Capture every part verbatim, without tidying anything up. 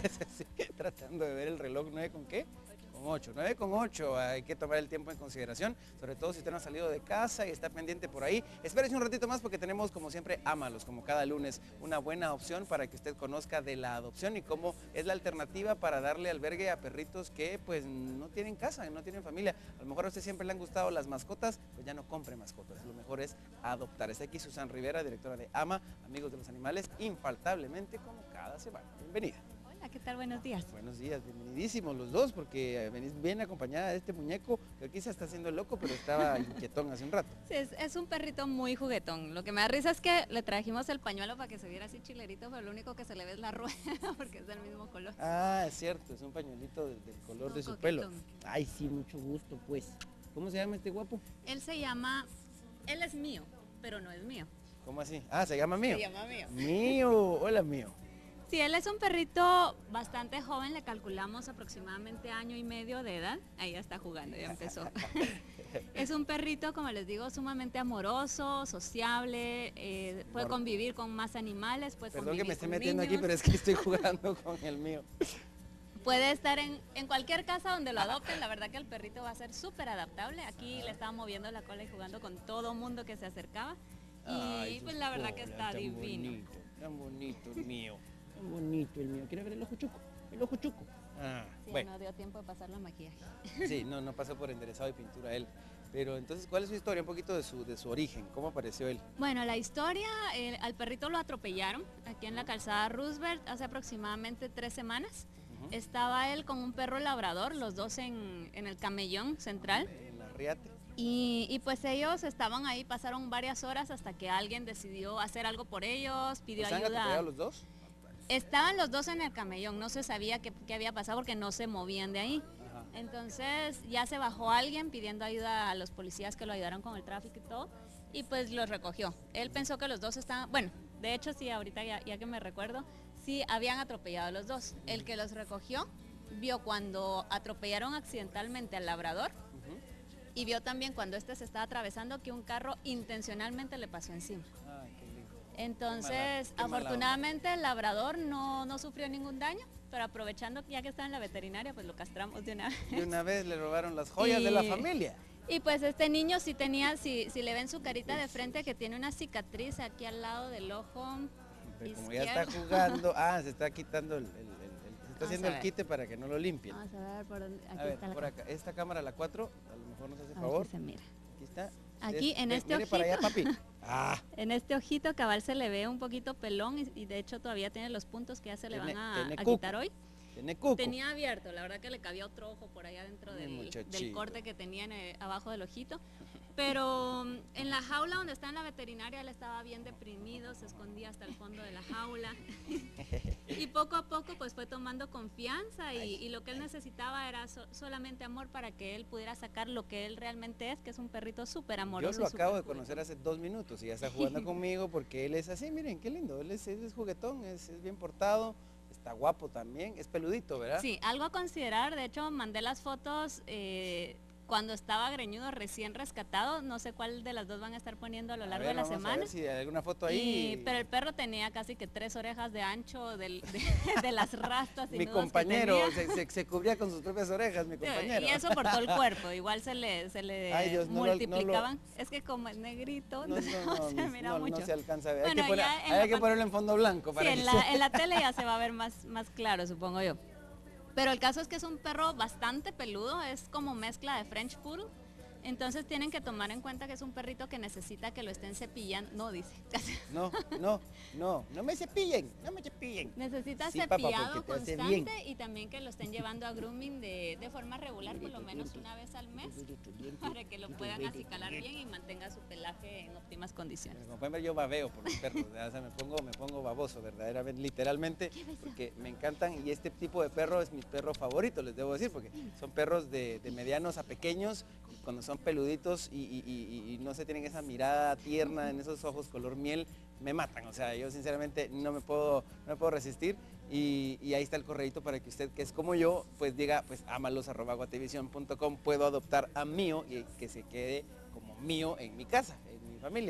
Sí, tratando de ver el reloj, ¿nueve con qué? Con ocho, nueve con ocho, hay que tomar el tiempo en consideración, sobre todo si usted no ha salido de casa y está pendiente por ahí. Espérese un ratito más porque tenemos, como siempre, Ámalos, como cada lunes, una buena opción para que usted conozca de la adopción y cómo es la alternativa para darle albergue a perritos que pues no tienen casa, no tienen familia. A lo mejor a usted siempre le han gustado las mascotas, pues ya no compre mascotas, lo mejor es adoptar. Está aquí Susan Rivera, directora de AMA, Amigos de los Animales, infaltablemente como cada semana. Bienvenida. Hola, ¿qué tal? Buenos días. Buenos días, bienvenidísimos los dos, porque venís bien acompañada de este muñeco que aquí se está haciendo loco, pero estaba inquietón hace un rato. Sí, es, es un perrito muy juguetón. Lo que me da risa es que le trajimos el pañuelo para que se viera así chilerito, pero lo único que se le ve es la rueda, porque es del mismo color. Ah, es cierto, es un pañuelito del, del color No, de su coquetón. pelo. Ay, sí, mucho gusto, pues. ¿Cómo se llama este guapo? Él se llama, él es mío, pero no es mío. ¿Cómo así? Ah, se llama Mío. Se llama mío. Mío, hola Mío. Sí, él es un perrito bastante joven, le calculamos aproximadamente año y medio de edad. Ahí ya está jugando, ya empezó. Es un perrito, como les digo, sumamente amoroso, sociable, eh, puede Por... convivir con más animales, puede Perdón convivir que me esté con metiendo niños. aquí, pero es que estoy jugando con el Mío. Puede estar en, en cualquier casa donde lo adopten, la verdad que el perrito va a ser súper adaptable. Aquí le estaba moviendo la cola y jugando con todo mundo que se acercaba. Y Ay, pues sus la verdad que colas, está tan divino. Bonito, tan bonito el Mío. Tan bonito el Mío. ¿Quiere ver el ojo chuco? El ojo chuco. Ah, Sí, bueno. no dio tiempo de pasar la maquillaje. Sí, no, no pasó por enderezado y pintura él. Pero entonces, ¿cuál es su historia? Un poquito de su, de su origen, ¿cómo apareció él? Bueno, la historia, eh, al perrito lo atropellaron aquí en la calzada Roosevelt hace aproximadamente tres semanas. Uh-huh. Estaba él con un perro labrador, los dos en, en el camellón central. En la riate. Y, y pues ellos estaban ahí, pasaron varias horas hasta que alguien decidió hacer algo por ellos, pidió ¿Están ayuda. atropellados los dos? Estaban los dos en el camellón, no se sabía qué, qué había pasado porque no se movían de ahí. Ajá. Entonces ya se bajó alguien pidiendo ayuda a los policías que lo ayudaron con el tráfico y todo, y pues los recogió. Él pensó que los dos estaban, bueno, de hecho sí, ahorita ya, ya que me recuerdo, sí habían atropellado a los dos. El que los recogió vio cuando atropellaron accidentalmente al labrador, uh-huh, y vio también cuando este se estaba atravesando que un carro intencionalmente le pasó encima. Ay, qué lindo. Entonces, qué mala, qué afortunadamente el labrador no, no sufrió ningún daño, pero aprovechando que ya que está en la veterinaria, pues lo castramos de una vez. De una vez le robaron las joyas y, de la familia. Y pues este niño sí tenía, si, si le ven su carita de frente, que tiene una cicatriz aquí al lado del ojo pero izquierdo. Como ya está jugando, ah, se está quitando el, el, el, el se está haciendo el quite para que no lo limpien. Vamos a ver por dónde, aquí a ver, está la por acá, esta cámara, la cuatro, a lo mejor nos hace a favor. ver si se mira. Aquí está. Aquí en Ve, este mire ojito, para allá, papi. Ah. En este ojito cabal se le ve un poquito pelón y, y de hecho todavía tiene los puntos que ya se le tiene, van a, a cuco, quitar hoy. Tiene cuco. Tenía abierto, la verdad que le cabía otro ojo por allá dentro del, del corte que tenía en el, abajo del ojito. Pero um, en la jaula donde está en la veterinaria él estaba bien deprimido, se escondía hasta el fondo de la jaula. Y poco a poco pues fue tomando confianza y, y lo que él necesitaba era so, solamente amor para que él pudiera sacar lo que él realmente es, que es un perrito súper amoroso. Yo lo acabo de conocer hace dos minutos y ya está jugando conmigo porque él es así, miren qué lindo, él es, él es juguetón, es, es bien portado. Está guapo también, es peludito, ¿verdad? Sí, algo a considerar, de hecho mandé las fotos eh, cuando estaba greñudo recién rescatado, no sé cuál de las dos van a estar poniendo a lo largo a ver, de la vamos semana. A ver si hay alguna foto ahí. Y, pero el perro tenía casi que tres orejas de ancho del, de, de las rastas y mi nudos compañero que se, se, se cubría con sus propias orejas, mi compañero. Y eso por todo el cuerpo, igual se le, se le Ay, Dios, multiplicaban. No lo, no lo... Es que como es negrito, no, no, no, no se mira no, mucho. No se alcanza a ver. Bueno, hay que, poner, hay que ponerlo en fondo blanco. Para sí, en, la, en la tele ya se va a ver más, más claro, supongo yo. Pero el caso es que es un perro bastante peludo, es como mezcla de French Poodle. Entonces tienen que tomar en cuenta que es un perrito que necesita que lo estén cepillando. No, dice. No, no, no, no me cepillen, no me cepillen. Necesita sí, cepillado papá, constante y también que lo estén llevando a grooming de, de forma regular, por lo menos una vez al mes, para que lo puedan acicalar bien y mantenga su pelaje en óptimas condiciones. Como pueden ver, yo babeo por los perros, o sea, me pongo, me pongo baboso, verdaderamente, literalmente, porque me encantan y este tipo de perro es mi perro favorito, les debo decir, porque son perros de, de medianos a pequeños, y cuando son peluditos y, y, y, y no se tienen esa mirada tierna en esos ojos color miel, me matan, o sea, yo sinceramente no me puedo, no me puedo resistir y, y ahí está el correíto para que usted, que es como yo, pues diga, pues amalos arroba guatevisión punto com, puedo adoptar a Mío y que se quede como mío en mi casa, en mi familia.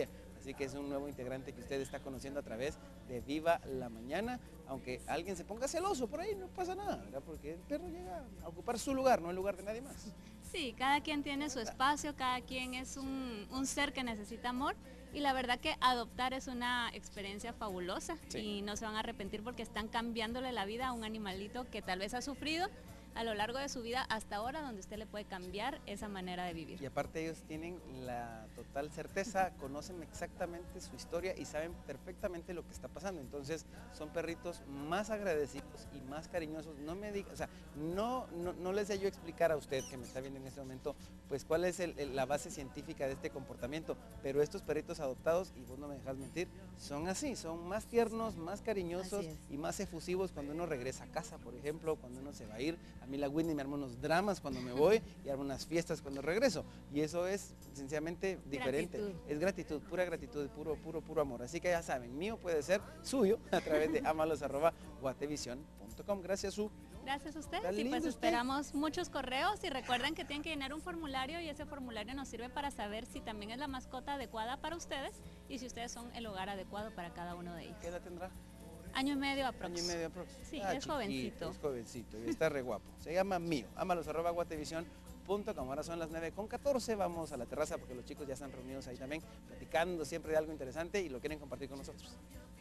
Así que es un nuevo integrante que usted está conociendo a través de Viva la Mañana. Aunque alguien se ponga celoso por ahí, no pasa nada, ¿verdad? Porque el perro llega a ocupar su lugar, no el lugar de nadie más. Sí, cada quien tiene su espacio, cada quien es un, un ser que necesita amor. Y la verdad que adoptar es una experiencia fabulosa, sí. Y no se van a arrepentir porque están cambiándole la vida a un animalito que tal vez ha sufrido a lo largo de su vida hasta ahora, donde usted le puede cambiar esa manera de vivir. Y aparte ellos tienen la total certeza, conocen exactamente su historia y saben perfectamente lo que está pasando. Entonces son perritos más agradecidos y más cariñosos. No me diga, o sea, no, no, no les sé yo explicar a usted que me está viendo en este momento, pues cuál es el, el, la base científica de este comportamiento, pero estos perritos adoptados, y vos no me dejas mentir, son así, son más tiernos, más cariñosos y más efusivos cuando uno regresa a casa, por ejemplo, cuando uno se va a ir. A mí la Whitney me arma unos dramas cuando me voy y arma unas fiestas cuando regreso. Y eso es sencillamente diferente. Gratitud. Es gratitud, pura gratitud, puro, puro, puro amor. Así que ya saben, mío puede ser suyo a través de amalos arroba guatevision punto com. Gracias, Su. Gracias a ustedes. Y pues esperamos muchos correos y recuerden que tienen que llenar un formulario y ese formulario nos sirve para saber si también es la mascota adecuada para ustedes y si ustedes son el hogar adecuado para cada uno de ellos. ¿Qué edad tendrá? Año y medio aprox. Año y medio aprox. Sí, ah, es chiquito, jovencito. Es jovencito y está re guapo. Se llama Mío. Amalos arroba guatevision punto com. Ahora son las nueve con catorce. Vamos a la terraza porque los chicos ya están reunidos ahí también, platicando siempre de algo interesante y lo quieren compartir con nosotros.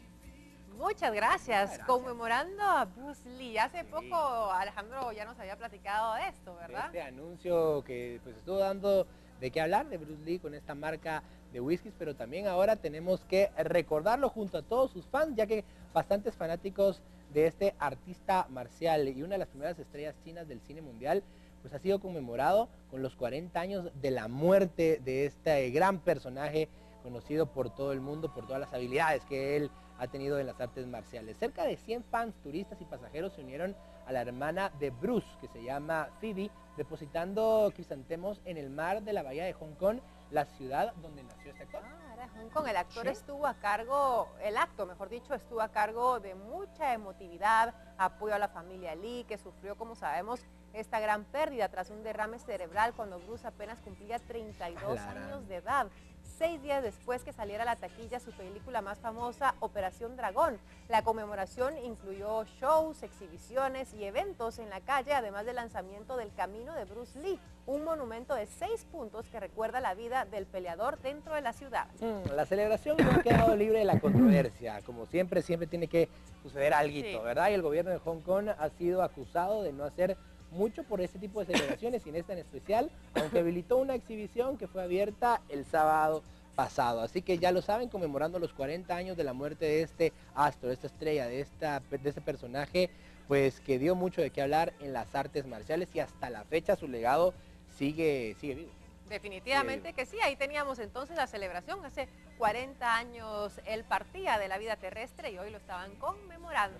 Muchas gracias. gracias. Conmemorando a Bruce Lee. Hace sí. poco Alejandro ya nos había platicado de esto, ¿verdad? De este anuncio que pues estuvo dando de qué hablar de Bruce Lee con esta marca de whiskies, pero también ahora tenemos que recordarlo junto a todos sus fans, ya que bastantes fanáticos de este artista marcial y una de las primeras estrellas chinas del cine mundial, pues ha sido conmemorado con los cuarenta años de la muerte de este gran personaje conocido por todo el mundo, por todas las habilidades que él ha tenido en las artes marciales. Cerca de cien fans, turistas y pasajeros se unieron a la hermana de Bruce, que se llama Phoebe, depositando crisantemos en el mar de la bahía de Hong Kong, la ciudad donde nació este actor. Ah, era Hong Kong. El actor ¿Sí? estuvo a cargo, el acto, mejor dicho, estuvo a cargo de mucha emotividad, apoyo a la familia Lee, que sufrió, como sabemos, esta gran pérdida tras un derrame cerebral cuando Bruce apenas cumplía treinta y dos claro. años de edad. Seis días después que saliera a la taquilla su película más famosa, Operación Dragón. La conmemoración incluyó shows, exhibiciones y eventos en la calle, además del lanzamiento del Camino de Bruce Lee, un monumento de seis puntos que recuerda la vida del peleador dentro de la ciudad. Mm, la celebración no ha quedado libre de la controversia. Como siempre, siempre tiene que suceder algo, sí. ¿verdad? Y el gobierno de Hong Kong ha sido acusado de no hacer mucho por este tipo de celebraciones y en esta en especial, aunque habilitó una exhibición que fue abierta el sábado pasado. Así que ya lo saben, conmemorando los cuarenta años de la muerte de este astro, de esta estrella, de, esta, de este personaje, pues que dio mucho de qué hablar en las artes marciales y hasta la fecha su legado sigue, sigue vivo. Definitivamente que sí, ahí teníamos entonces la celebración, hace cuarenta años él partía de la vida terrestre y hoy lo estaban conmemorando.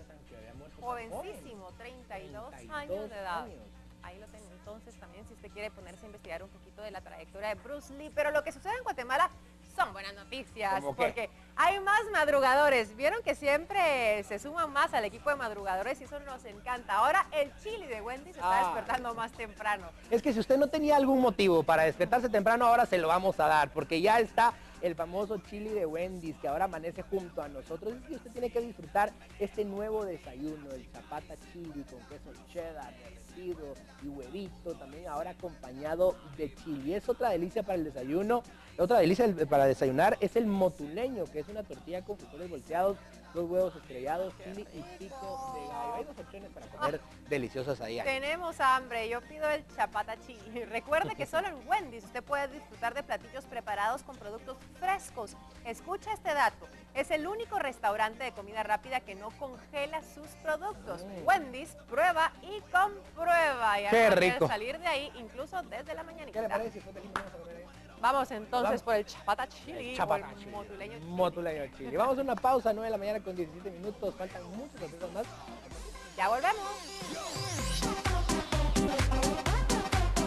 Jovencísimo, treinta y dos años de edad. Ahí lo tengo entonces también si usted quiere ponerse a investigar un poquito de la trayectoria de Bruce Lee, pero lo que sucede en Guatemala son buenas noticias, porque hay más madrugadores. Vieron que siempre se suman más al equipo de madrugadores y eso nos encanta. Ahora el chili de Wendy se está ah, despertando más temprano. Es que si usted no tenía algún motivo para despertarse temprano, ahora se lo vamos a dar, porque ya está el famoso chili de Wendy's, que ahora amanece junto a nosotros. Y usted tiene que disfrutar este nuevo desayuno, el chapata chili con queso cheddar derretido y huevito, también ahora acompañado de chili. Es otra delicia para el desayuno. Otra delicia para desayunar es el motuleño, que es una tortilla con frijoles volteados, dos huevos estrellados, chili y pico de gallo. Hay dos opciones para comer ah, deliciosas ahí. Tenemos hambre, yo pido el chapata chili. Recuerde que solo en Wendy's usted puede disfrutar de platillos preparados con productos frescos. Escucha este dato, es el único restaurante de comida rápida que no congela sus productos. Mm. Wendy's, prueba y comprueba. Y Qué rico. Salir de ahí incluso desde la mañana. ¿Qué le parece? Vamos entonces Vamos. por el chapata chili, el chapata o el chili. motuleño chili. Motuleño chili. Vamos a una pausa, nueve de la mañana con diecisiete minutos, faltan muchas cosas más. Ya volvemos.